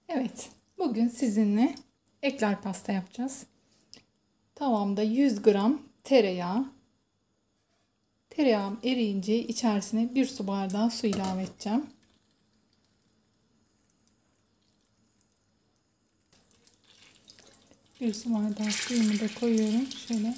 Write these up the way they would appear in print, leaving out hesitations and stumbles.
Evet, bugün sizinle ekler pasta yapacağız. Tavamda 100 gram tereyağı. Tereyağım eriyince içerisine 1 su bardağı su ilave edeceğim. Bir su bardağı suyumu da koyuyorum. Şöyle.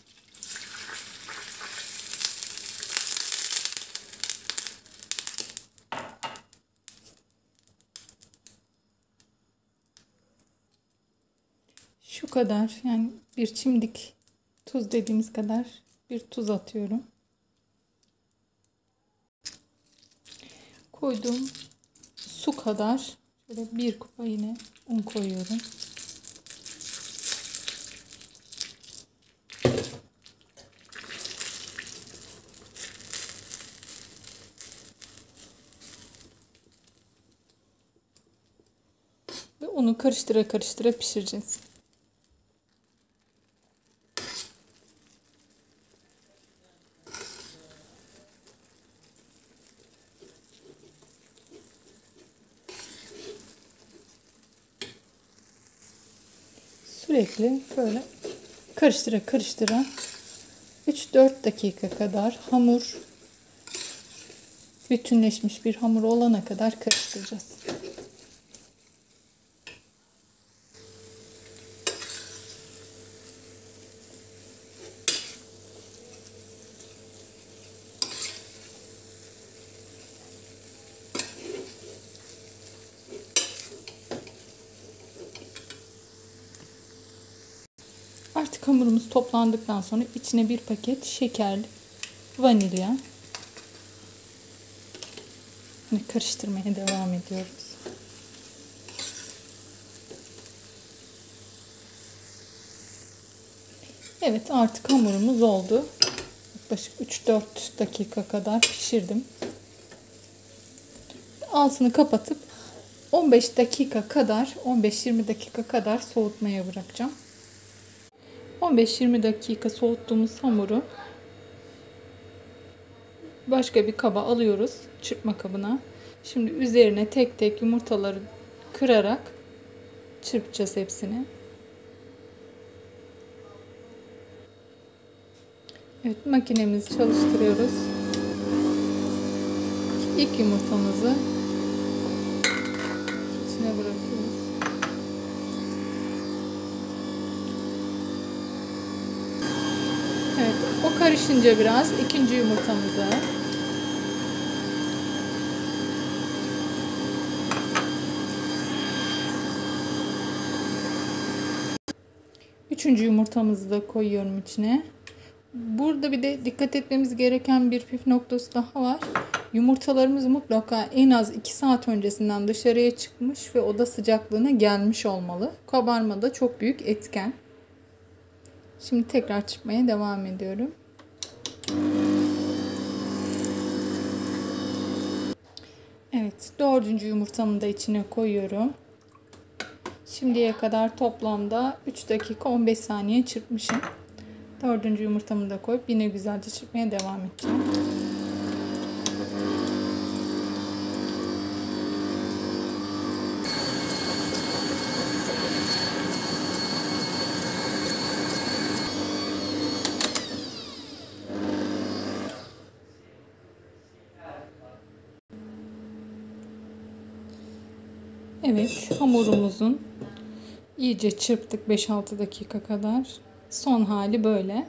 Şu kadar, yani bir çimdik tuz dediğimiz kadar bir tuz atıyorum. Koyduğum su kadar şöyle bir kupa yine un koyuyorum. Ve onu karıştıra karıştıra pişireceğiz. Sürekli böyle karıştıra karıştıra 3-4 dakika kadar hamur bütünleşmiş bir hamur olana kadar karıştıracağız. Artık hamurumuz toplandıktan sonra içine bir paket şekerli vanilya karıştırmaya devam ediyoruz. Evet, artık hamurumuz oldu. Yaklaşık 3-4 dakika kadar pişirdim. Altını kapatıp 15 dakika kadar 15-20 dakika kadar soğutmaya bırakacağım. 15-20 dakika soğuttuğumuz hamuru başka bir kaba alıyoruz, çırpma kabına. Şimdi üzerine tek tek yumurtaları kırarak çırpacağız hepsini. Evet, makinemizi çalıştırıyoruz. İlk yumurtamızı içine bırakıyoruz. Evet, o karışınca biraz ikinci yumurtamızı, üçüncü yumurtamızı da koyuyorum içine. Burada bir de dikkat etmemiz gereken bir püf noktası daha var. Yumurtalarımız mutlaka en az 2 saat öncesinden dışarıya çıkmış ve oda sıcaklığına gelmiş olmalı. Kabarma da çok büyük etken. Şimdi tekrar çırpmaya devam ediyorum. Evet, dördüncü yumurtamı da içine koyuyorum. Şimdiye kadar toplamda 3 dakika 15 saniye çırpmışım. Dördüncü yumurtamı da koyup yine güzelce çırpmaya devam edeceğim. Evet, hamurumuzun iyice çırptık 5-6 dakika kadar. Son hali böyle.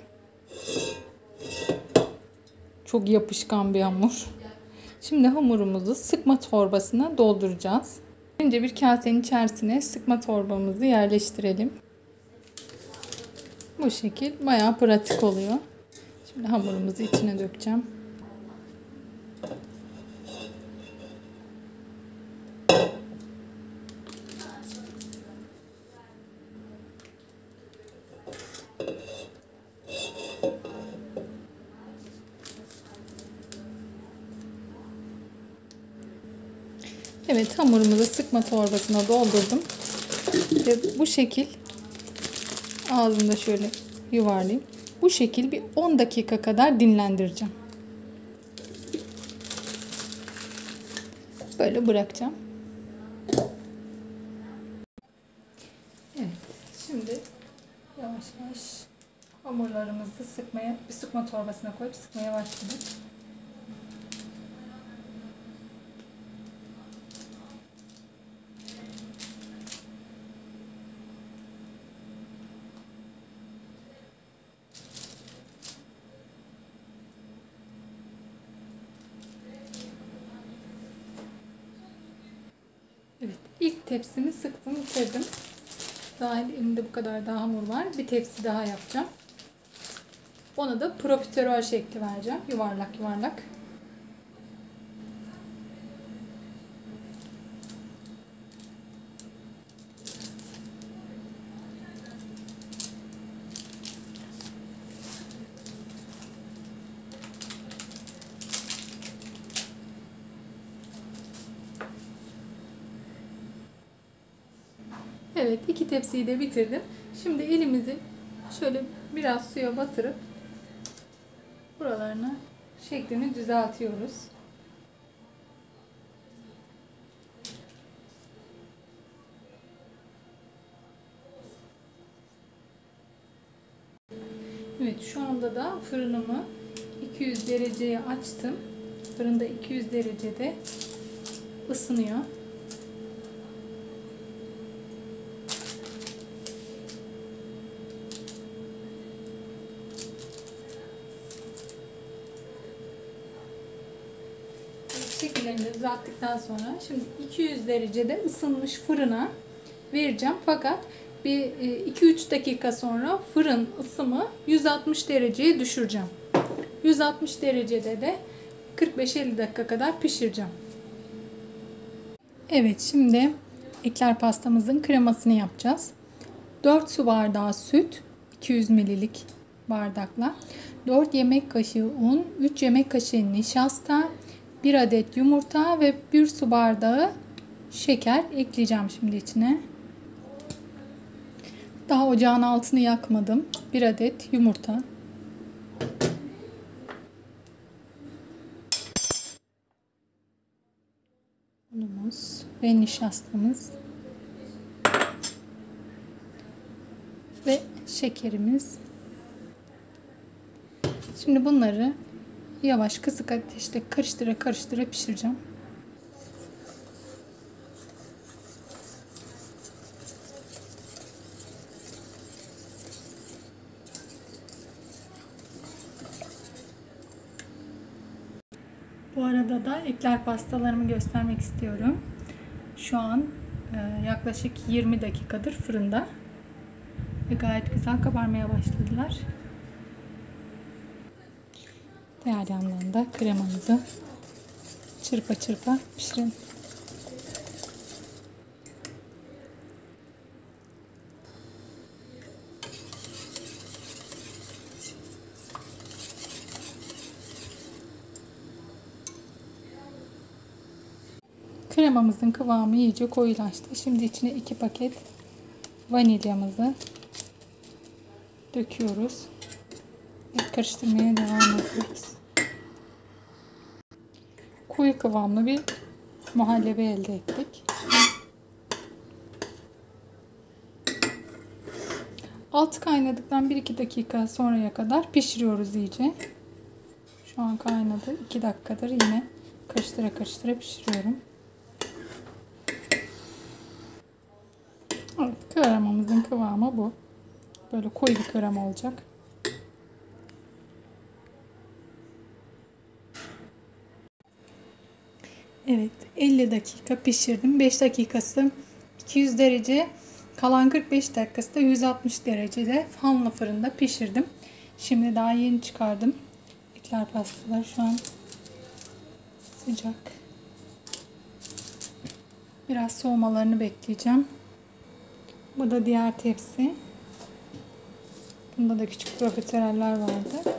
Çok yapışkan bir hamur. Şimdi hamurumuzu sıkma torbasına dolduracağız. Önce bir kasenin içerisine sıkma torbamızı yerleştirelim. Bu şekil bayağı pratik oluyor. Şimdi hamurumuzu içine dökeceğim. Evet, hamurumuzu sıkma torbasına doldurdum. Ve bu şekil ağzında şöyle yuvarlayayım. Bu şekil bir 10 dakika kadar dinlendireceğim. Böyle bırakacağım. Şimdi yavaş yavaş hamurlarımızı sıkmaya, bir sıkma torbasına koyup sıkmaya başladık. Evet, ilk tepsimi sıktım, bitirdim. Daha elimde bu kadar daha hamur var. Bir tepsi daha yapacağım. Ona da profiterol şekli vereceğim. Yuvarlak yuvarlak. Evet, iki tepsiyi de bitirdim. Şimdi elimizi şöyle biraz suya batırıp buralarına şeklini düzeltiyoruz. Evet, şu anda da fırınımı 200 dereceye açtım. Fırında 200 derecede ısınıyor. Şekillerini düzelttikten sonra şimdi 200 derecede ısınmış fırına vereceğim. Fakat bir 2-3 dakika sonra fırın ısımı 160 dereceye düşüreceğim. 160 derecede de 45-50 dakika kadar pişireceğim. Evet, şimdi ekler pastamızın kremasını yapacağız. 4 su bardağı süt, 200 ml'lik bardakla, 4 yemek kaşığı un, 3 yemek kaşığı nişasta, 1 adet yumurta ve 1 su bardağı şeker ekleyeceğim şimdi içine. Daha ocağın altını yakmadım. 1 adet yumurta. Unumuz ve nişastamız. Ve şekerimiz. Şimdi bunları yavaş kısık ateşte karıştıra karıştıra pişireceğim. Bu arada da ekler pastalarımı göstermek istiyorum. Şu an yaklaşık 20 dakikadır fırında ve gayet güzel kabarmaya başladılar. Diğer yandan da kremamızı çırpa çırpa pişirelim. Kremamızın kıvamı iyice koyulaştı. Şimdi içine 2 paket vanilyamızı döküyoruz. Ve karıştırmaya devam ediyoruz. Koyu kıvamlı bir muhallebi elde ettik. Altı kaynadıktan 1-2 dakika sonraya kadar pişiriyoruz iyice. Şu an kaynadı. 2 dakikadır yine karıştıra karıştıra pişiriyorum. Evet, kremamızın kıvamı bu. Böyle koyu bir krema olacak. Evet, 50 dakika pişirdim. 5 dakikası 200 derece, kalan 45 dakikası da 160 derecede fanlı fırında pişirdim. Şimdi daha yeni çıkardım. Ekler pastalar şu an sıcak. Biraz soğumalarını bekleyeceğim. Bu da diğer tepsi. Bunda da küçük profiteroller vardı.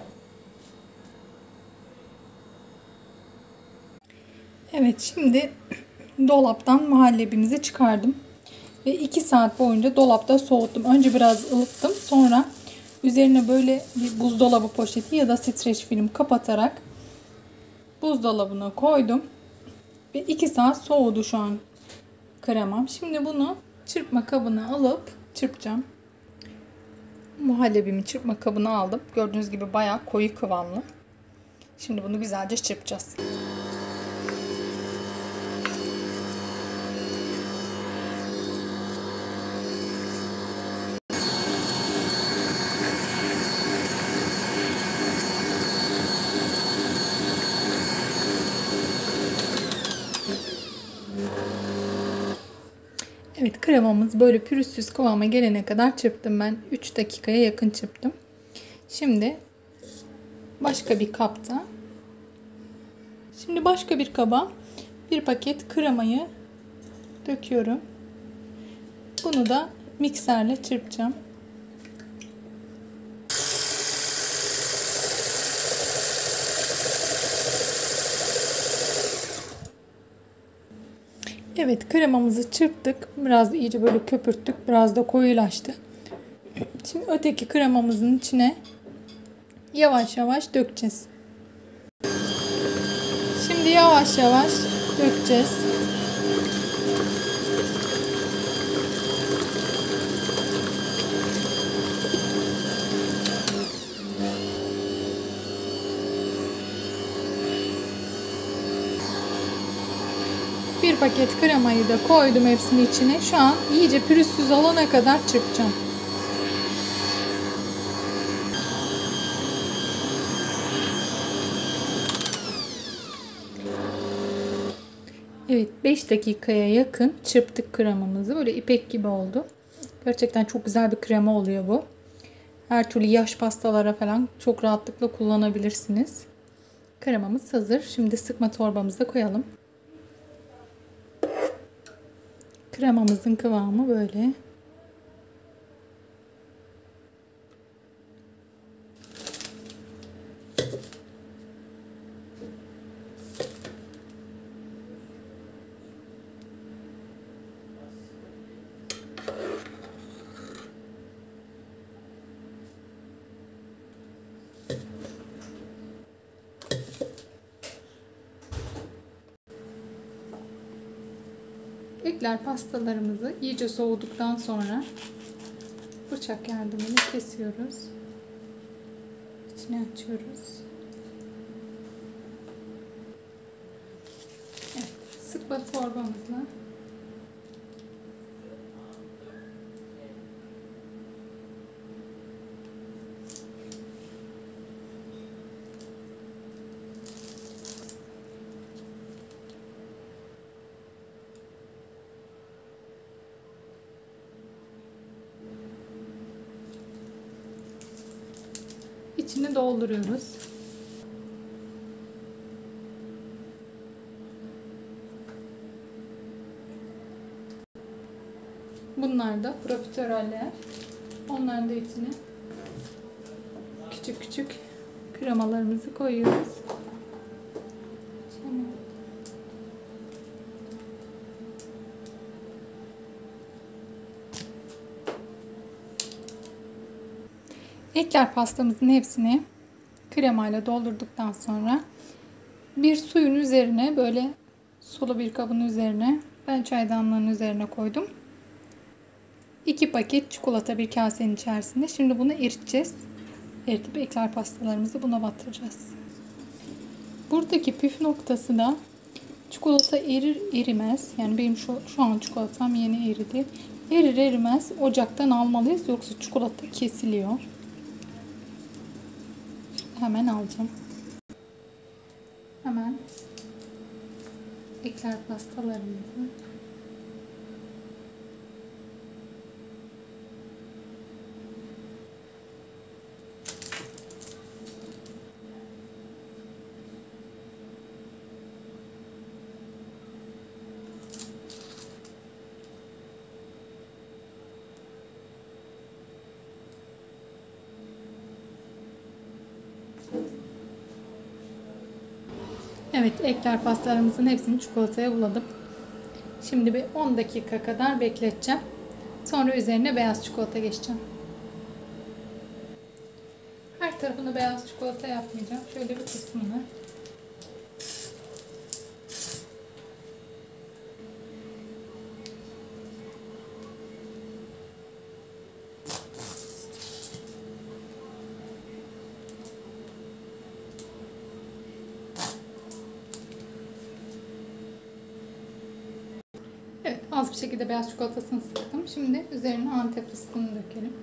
Evet, şimdi dolaptan muhallebimizi çıkardım. Ve 2 saat boyunca dolapta soğuttum. Önce biraz ılıttım. Sonra üzerine böyle bir buzdolabı poşeti ya da streç film kapatarak buzdolabına koydum. Ve 2 saat soğudu şu an kremam. Şimdi bunu çırpma kabına alıp çırpacağım. Muhallebimi çırpma kabına aldım. Gördüğünüz gibi bayağı koyu kıvamlı. Şimdi bunu güzelce çırpacağız. Evet, kremamız böyle pürüzsüz kıvama gelene kadar çırptım ben. 3 dakikaya yakın çırptım. Şimdi başka bir kapta. Şimdi başka bir kaba bir paket kremayı döküyorum. Bunu da mikserle çırpacağım. Evet, kremamızı çırptık. Biraz iyice böyle köpürttük. Biraz da koyulaştı. Şimdi öteki kremamızın içine yavaş yavaş dökeceğiz. Şimdi yavaş yavaş dökeceğiz. Bir paket kremayı da koydum hepsini içine. Şu an iyice pürüzsüz olana kadar çırpacağım. Evet, 5 dakikaya yakın çırptık kremamızı. Böyle ipek gibi oldu. Gerçekten çok güzel bir krema oluyor bu. Her türlü yaş pastalara falan çok rahatlıkla kullanabilirsiniz. Kremamız hazır. Şimdi sıkma torbamıza koyalım. Kremamızın kıvamı böyle. Ekler pastalarımızı iyice soğuduktan sonra bıçak yardımıyla kesiyoruz. İçine açıyoruz. Evet, sıkma torbamızla içini dolduruyoruz. Bunlar da profiteroller. Onların da içine küçük küçük kremalarımızı koyuyoruz. Şimdi ekler pastamızın hepsini kremayla doldurduktan sonra bir suyun üzerine, böyle sulu bir kabın üzerine, ben çaydanlığın üzerine koydum. 2 paket çikolata bir kasenin içerisinde. Şimdi bunu eriteceğiz. Eritip ekler pastalarımızı buna batıracağız. Buradaki püf noktası da çikolata erir erimez. Yani benim şu an çikolatam yeni eridi. Erir erimez ocaktan almalıyız. Yoksa çikolata kesiliyor. Hemen alacağım. Hemen ekler pastalarımızı Evet, ekler pastalarımızın hepsini çikolataya buladım. Şimdi bir 10 dakika kadar bekleteceğim. Sonra üzerine beyaz çikolata geçeceğim. Her tarafını beyaz çikolata yapmayacağım. Şöyle bir kısmını. Az bir şekilde beyaz çikolatasını sıktım. Şimdi üzerine Antep fıstığını dökelim.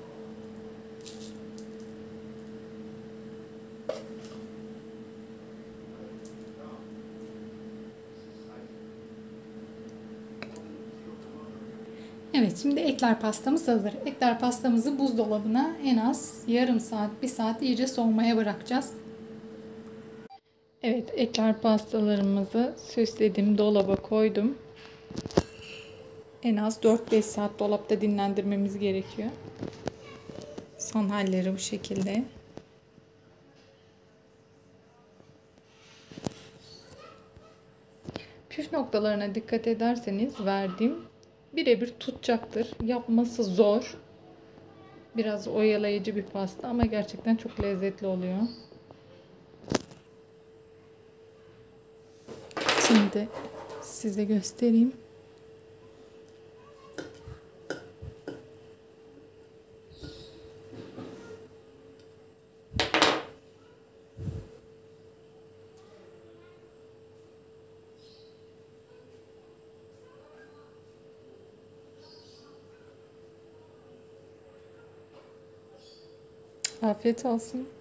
Evet, şimdi ekler pastamız hazır. Ekler pastamızı buzdolabına en az yarım saat, bir saat iyice soğumaya bırakacağız. Evet, ekler pastalarımızı süsledim, dolaba koydum. En az 4-5 saat dolapta dinlendirmemiz gerekiyor. Son halleri bu şekilde. Püf noktalarına dikkat ederseniz verdiğim birebir tutacaktır. Yapması zor. Biraz oyalayıcı bir pasta ama gerçekten çok lezzetli oluyor. Şimdi size göstereyim. Afiyet olsun.